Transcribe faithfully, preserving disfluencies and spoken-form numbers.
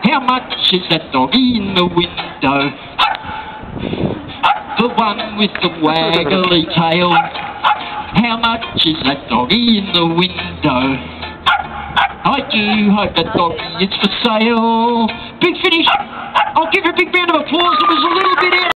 How much is that doggy in the window? The one with the waggly tail. How much is that doggy in the window? I do hope that doggy is for sale. Big finish. I'll give you a big round of applause. It was a little bit out.